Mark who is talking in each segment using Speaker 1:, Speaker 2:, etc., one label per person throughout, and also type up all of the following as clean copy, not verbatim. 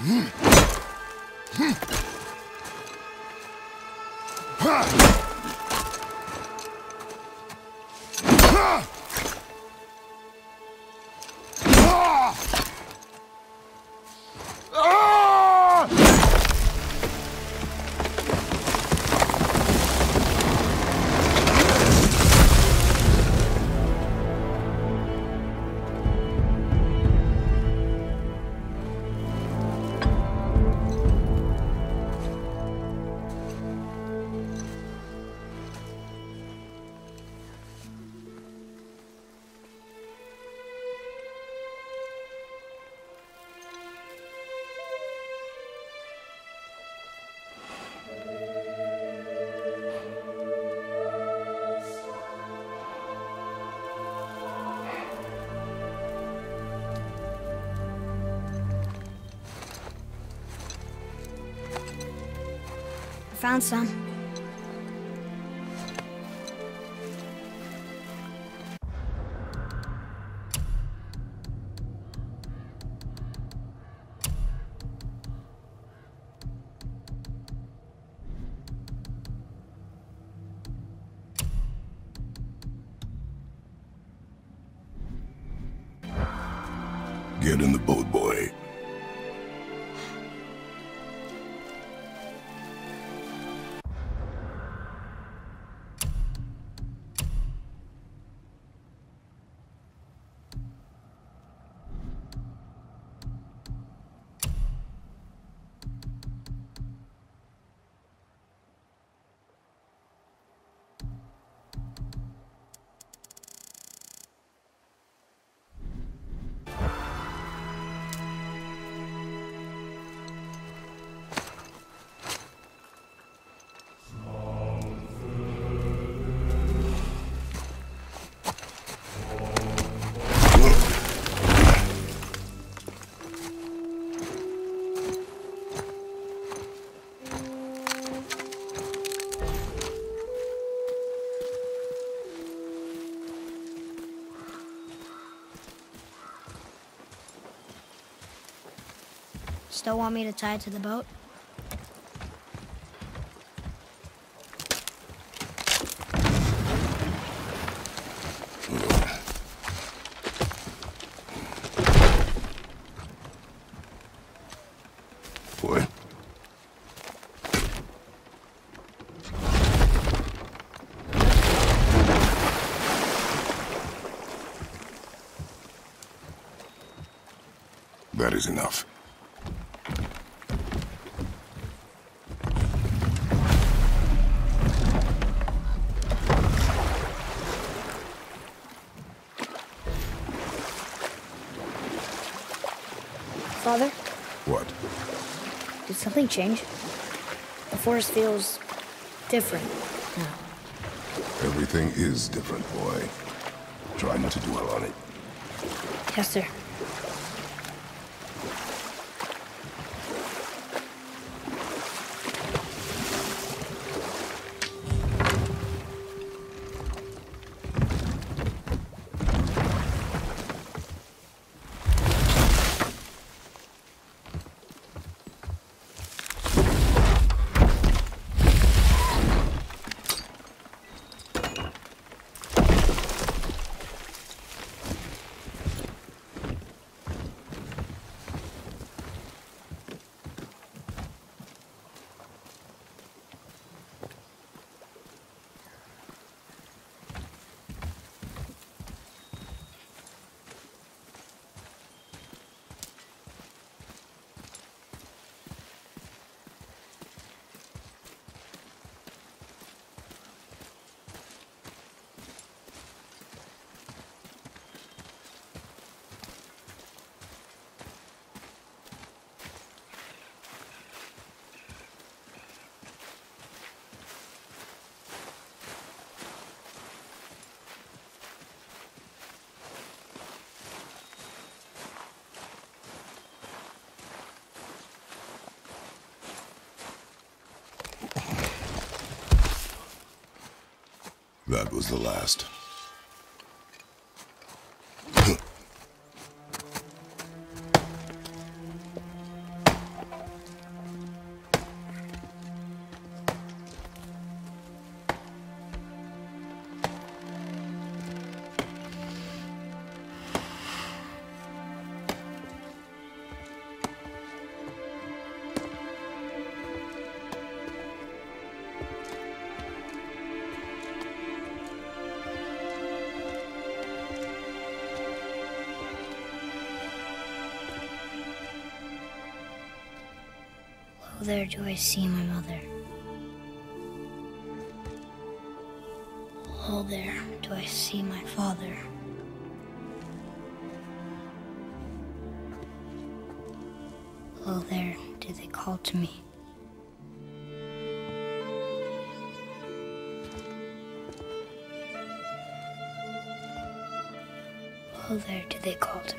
Speaker 1: Found some.
Speaker 2: Get in the boat, boy.
Speaker 1: Still want me to tie it to the boat?
Speaker 2: Boy. That is enough.
Speaker 1: Father?
Speaker 2: What?
Speaker 1: Did something change? The forest feels different now.
Speaker 2: Everything is different, boy. Try not to dwell on it.
Speaker 1: Yes, sir.
Speaker 2: That was the last.
Speaker 1: there do I see my mother. Oh, there do I see my father. Oh, there do they call to me. Oh, there do they call to me.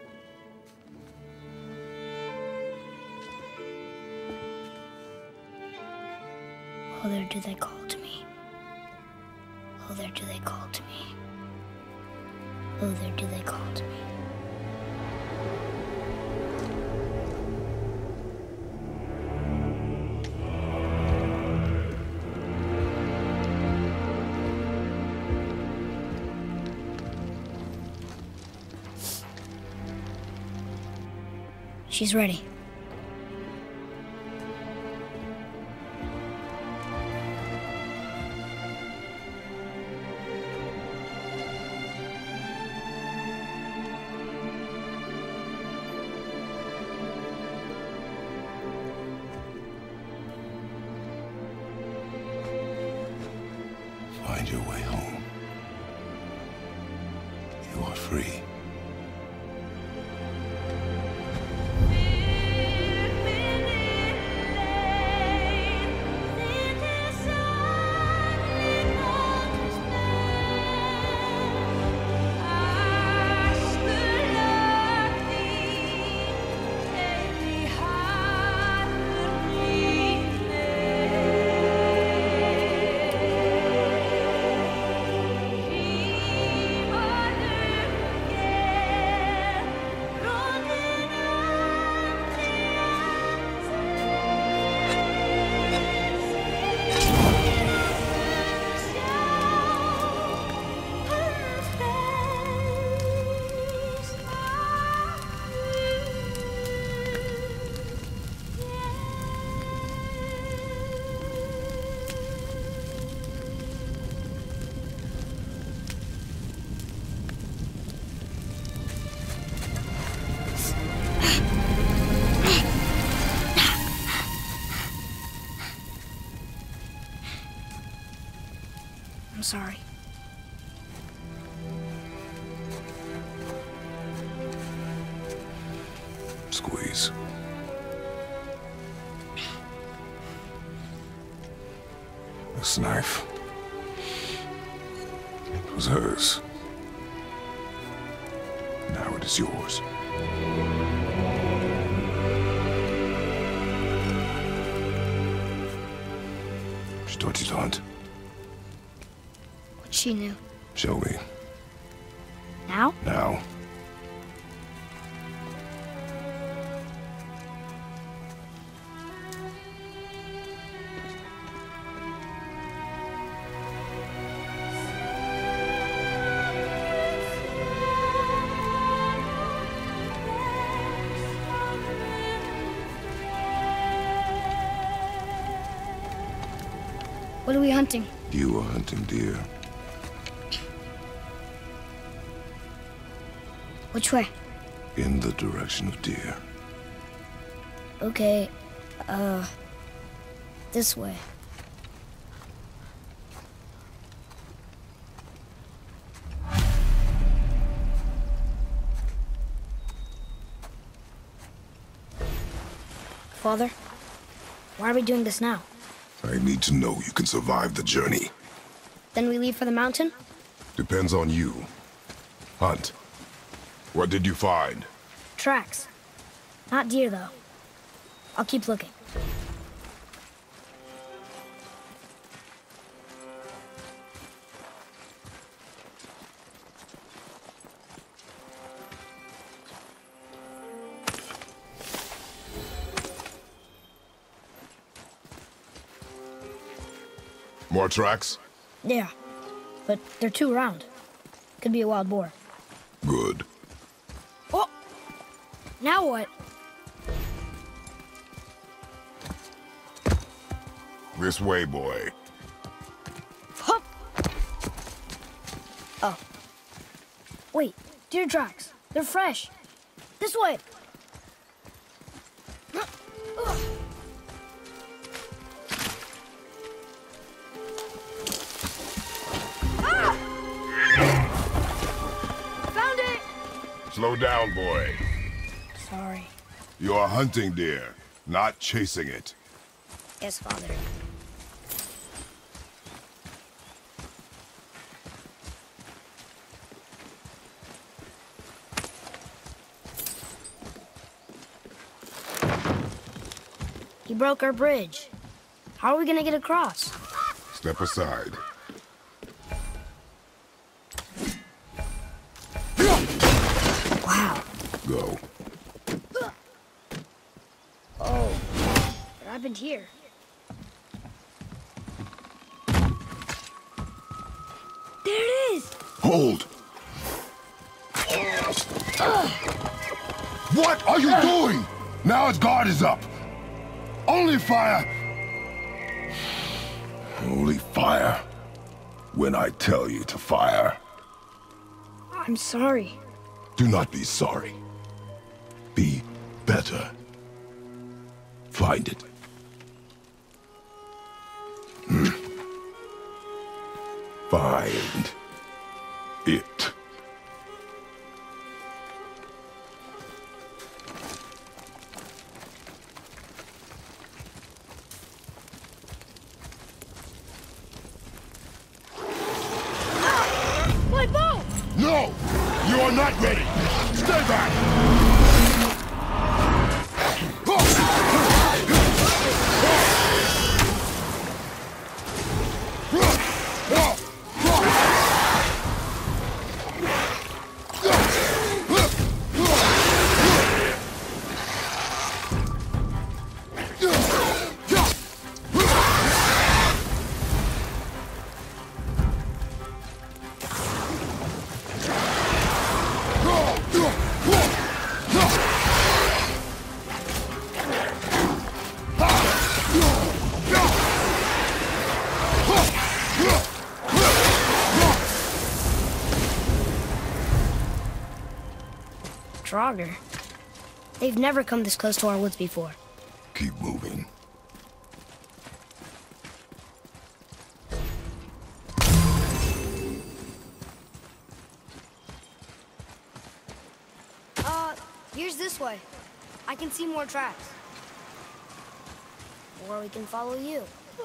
Speaker 1: Oh, there do they call to me. Oh, there do they call to me. Oh, there do they call to me. She's ready.
Speaker 2: Find your way home. You are free.
Speaker 1: I'm sorry.
Speaker 2: Squeeze. This knife. It was hers. Now it is yours. She taught you to hunt.
Speaker 1: What she knew.
Speaker 2: Show me.
Speaker 1: Now?
Speaker 2: Now.
Speaker 1: What are we hunting?
Speaker 2: You are hunting deer.
Speaker 1: Which way?
Speaker 2: In the direction of deer.
Speaker 1: Okay, this way. Father, why are we doing this now?
Speaker 2: I need to know you can survive the journey.
Speaker 1: Then we leave for the mountain?
Speaker 2: Depends on you. Hunt. What did you find?
Speaker 1: Tracks. Not deer, though. I'll keep looking.
Speaker 2: More tracks?
Speaker 1: Yeah, but they're too round. Could be a wild boar.
Speaker 2: Good.
Speaker 1: Oh! Now what?
Speaker 2: This way, boy.
Speaker 1: Hup! Oh. Wait, deer tracks. They're fresh. This way.
Speaker 2: Slow down, boy.
Speaker 1: Sorry.
Speaker 2: You are hunting deer, not chasing it.
Speaker 1: Yes, Father. He broke our bridge. How are we gonna get across?
Speaker 2: Step aside.
Speaker 1: Wow.
Speaker 2: Go.
Speaker 1: Oh, what happened here? There it is!
Speaker 2: Hold! What are you doing? Now its guard is up. Only fire! Only fire when I tell you to fire.
Speaker 1: I'm sorry.
Speaker 2: Do not be sorry. Be better. Find it. Find it.
Speaker 1: My bow!
Speaker 2: No! You are not ready! Stay back!
Speaker 1: Draugr. They've never come this close to our woods before.
Speaker 2: Keep moving.
Speaker 1: Here's this way. I can see more tracks. Or we can follow you.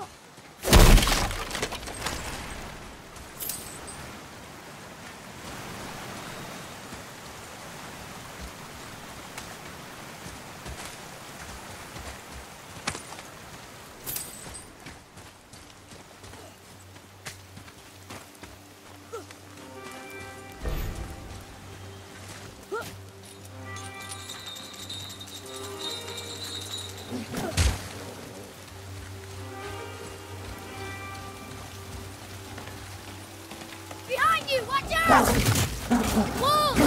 Speaker 1: Behind you! Watch out! Whoa!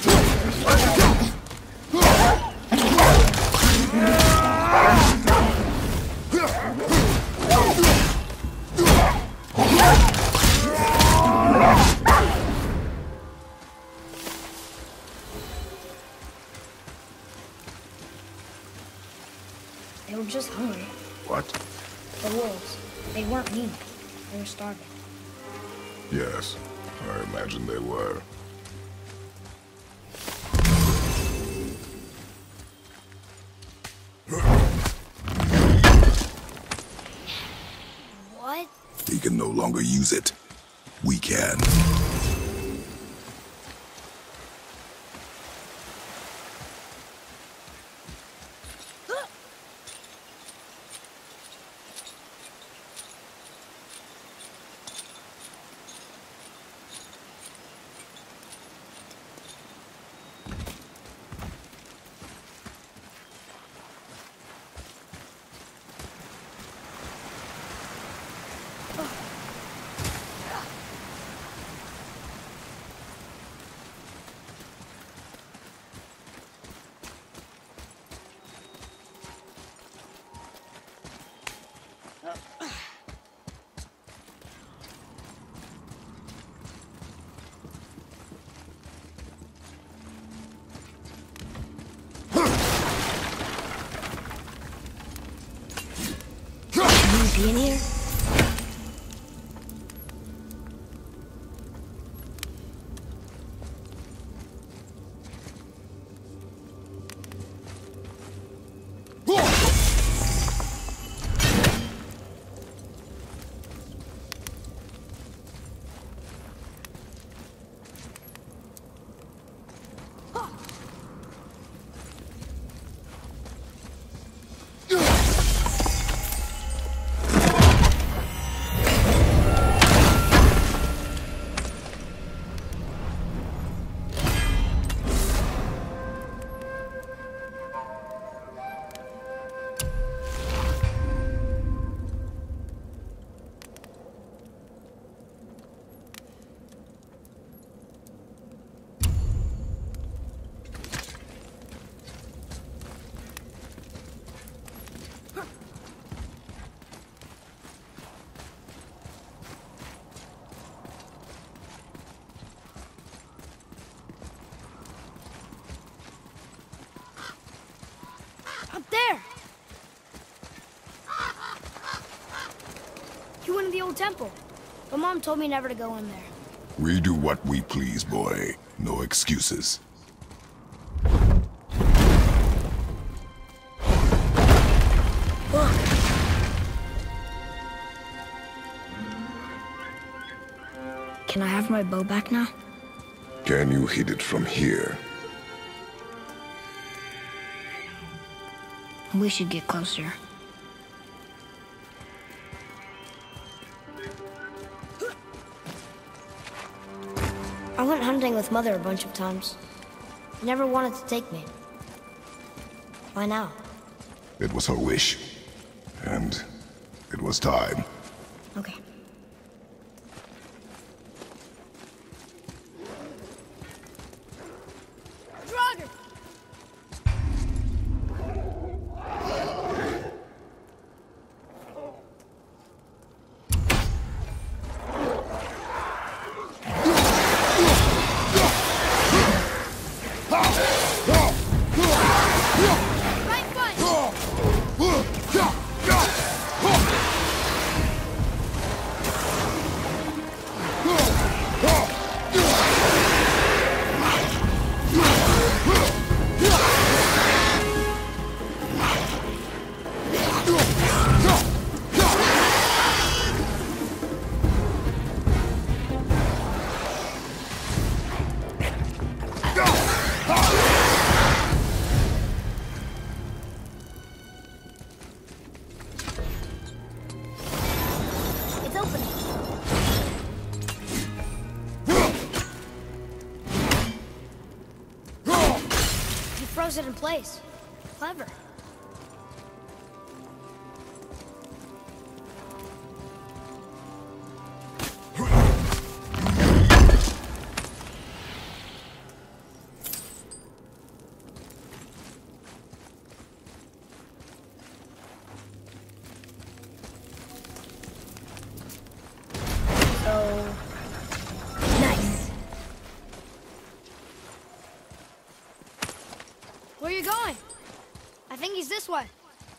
Speaker 1: They were just hungry.
Speaker 2: What?
Speaker 1: The wolves. They weren't mean. They were starving.
Speaker 2: Yes, I imagine they were.
Speaker 1: What?
Speaker 2: He can no longer use it. We can.
Speaker 1: Be in here? Up there! You went to the old temple. But Mom told me never to go in there.
Speaker 2: We do what we please, boy. No excuses.
Speaker 1: Look! Can I have my bow back now?
Speaker 2: Can you hit it from here?
Speaker 1: We should get closer. I went hunting with Mother a bunch of times. She never wanted to take me. Why now?
Speaker 2: It was her wish. And it was time.
Speaker 1: Okay. Draugr! Right foot! It's opening. You froze it in place. Clever. So nice. Where are you going? I think he's this way.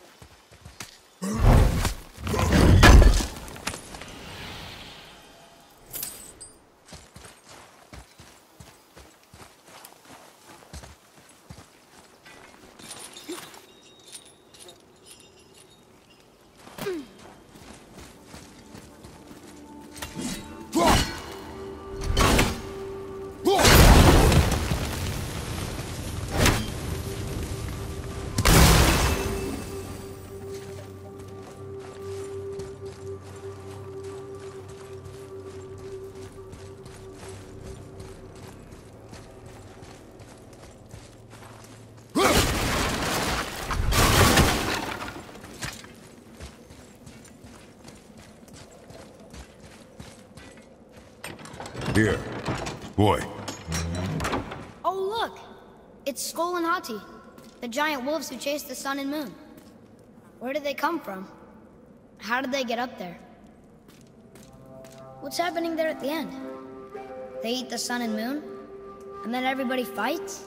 Speaker 2: Here. Boy.
Speaker 1: Oh, look! It's Skull and Hati, the giant wolves who chased the sun and moon. Where did they come from? How did they get up there? What's happening there at the end? They eat the sun and moon? And then everybody fights?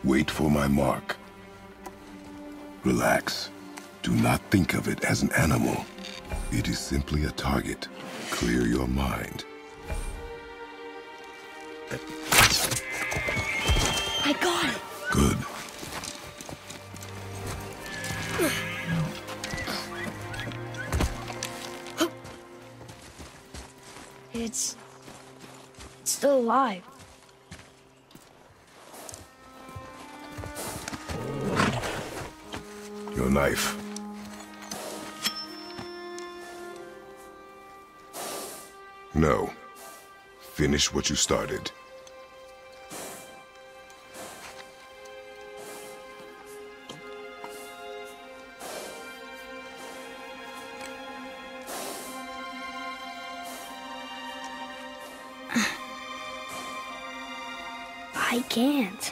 Speaker 2: Wait for my mark. Relax. Do not think of it as an animal. It is simply a target. Clear your mind.
Speaker 1: I got it.
Speaker 2: Good.
Speaker 1: It's still alive.
Speaker 2: Your knife. No. Finish what you started.
Speaker 1: I can't.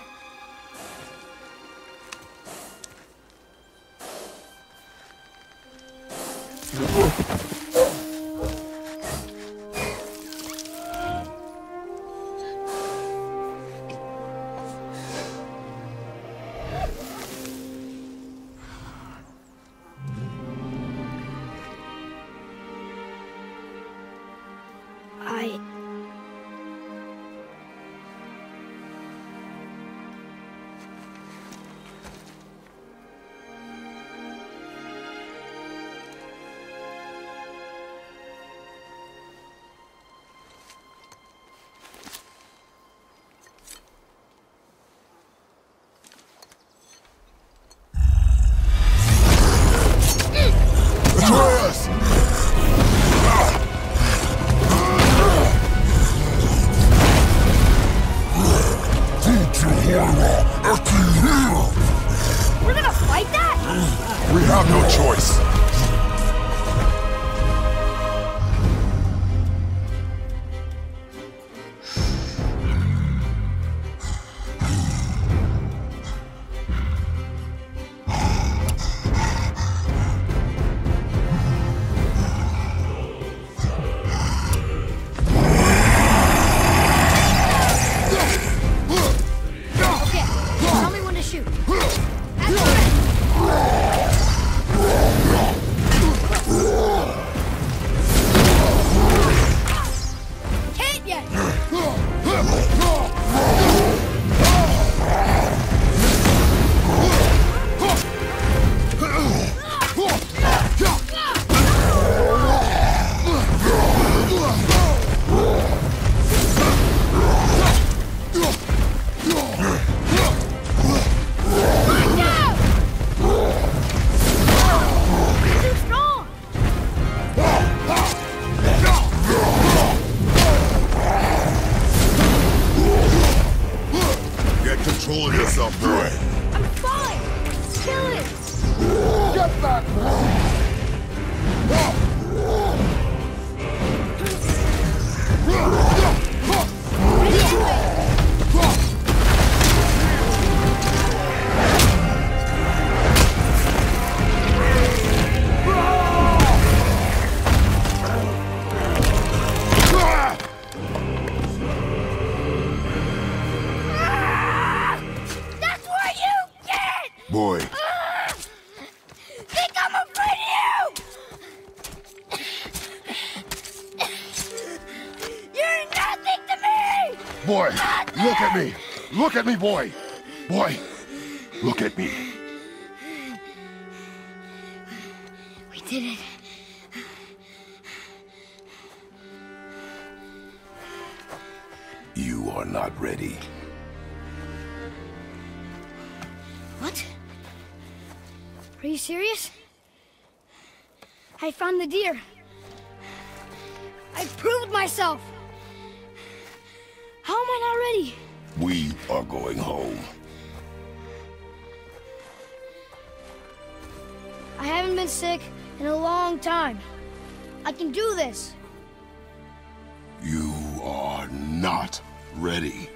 Speaker 2: Atreus!
Speaker 1: We're gonna fight that?
Speaker 2: We have no choice. Control yourself, boy.
Speaker 1: I'm fine. Kill it.
Speaker 2: Get back, boy.
Speaker 1: Think I'm afraid of you! You're nothing to me!
Speaker 2: Boy,
Speaker 1: nothing!
Speaker 2: look at me! Look at me, boy! Boy, look at me.
Speaker 1: We did it.
Speaker 2: You are not ready.
Speaker 1: What? Are you serious? I found the deer. I proved myself. How am I not ready?
Speaker 2: We are going home.
Speaker 1: I haven't been sick in a long time. I can do this.
Speaker 2: You are not ready.